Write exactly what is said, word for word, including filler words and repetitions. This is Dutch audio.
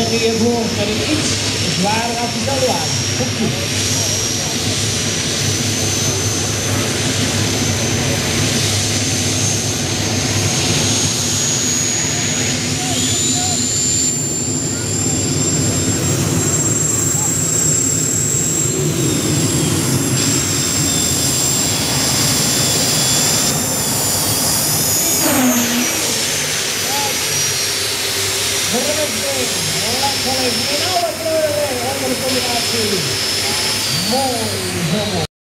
hiervoor met een iets zware acceleratie. Goed goed. In alle kleuren onder de combinatie. Mooi, zo mooi.